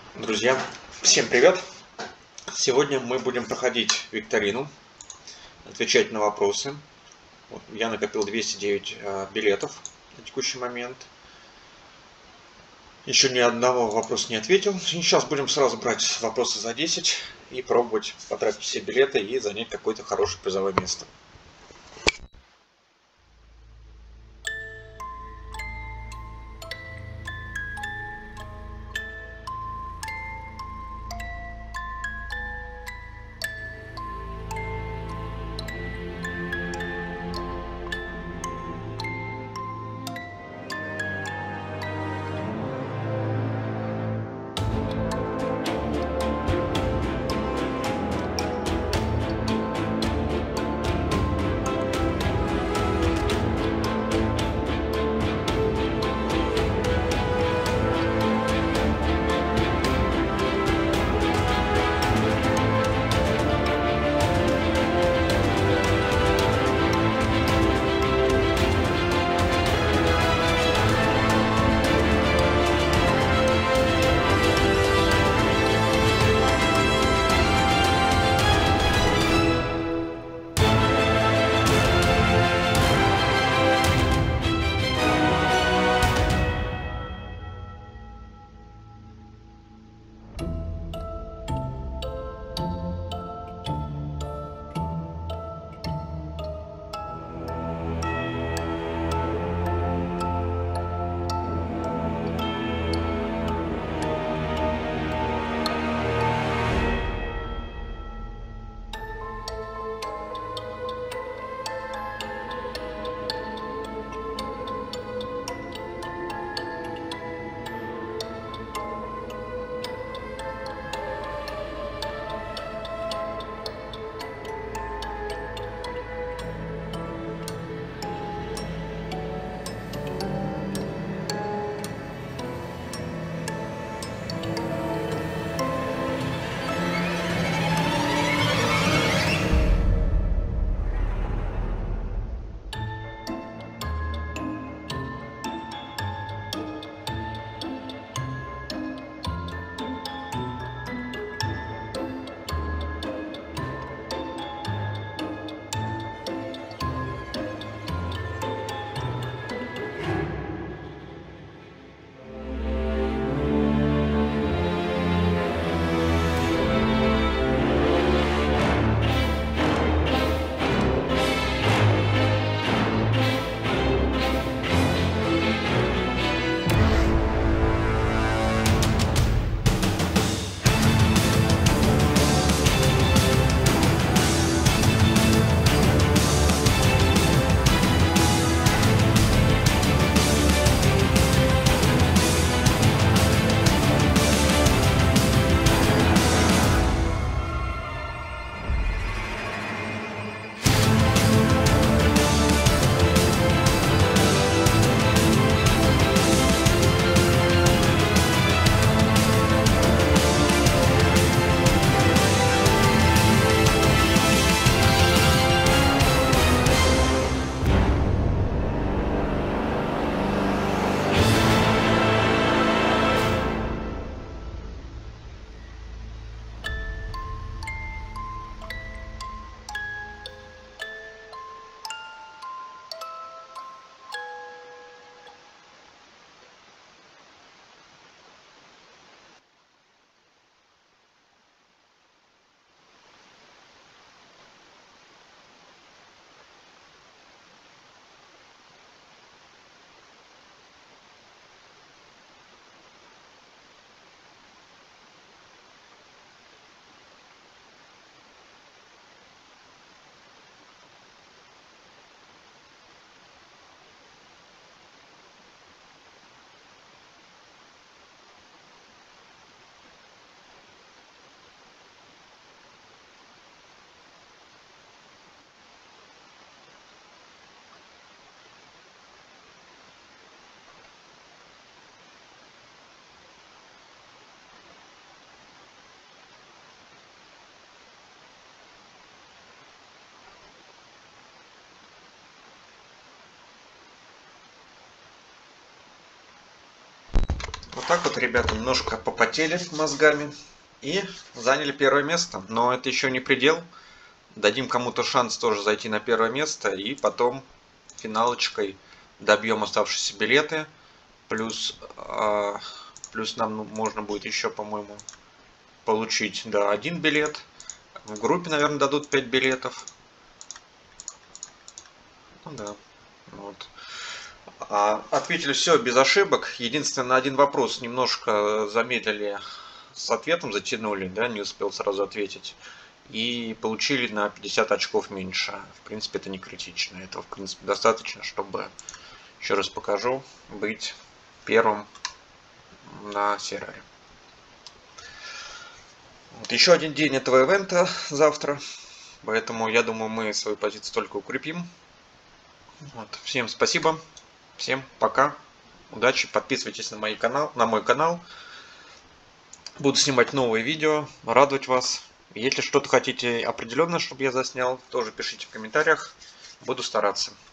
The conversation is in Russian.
Друзья, всем привет! Сегодня мы будем проходить викторину, отвечать на вопросы. Я накопил 209 билетов на текущий момент. Еще ни одного вопроса не ответил. И сейчас будем сразу брать вопросы за 10 и пробовать потратить все билеты и занять какое-то хорошее призовое место. Вот так вот, ребята, немножко попотели мозгами и заняли первое место. Но это еще не предел. Дадим кому-то шанс тоже зайти на первое место. И потом финалочкой добьем оставшиеся билеты. Плюс нам можно будет еще, по-моему, получить, да, 1 билет. В группе, наверное, дадут 5 билетов. Ну да. Вот. Ответили все без ошибок. Единственное, на один вопрос немножко замедлили с ответом, затянули, да, не успел сразу ответить. И получили на 50 очков меньше. В принципе, это не критично. Этого, в принципе, достаточно, чтобы, еще раз покажу, быть первым на сервере. Вот еще один день этого ивента завтра. Поэтому, я думаю, мы свою позицию только укрепим. Вот. Всем спасибо. Всем пока. Удачи. Подписывайтесь на мой канал. Буду снимать новые видео, радовать вас. Если что-то хотите определенно, чтобы я заснял, тоже пишите в комментариях. Буду стараться.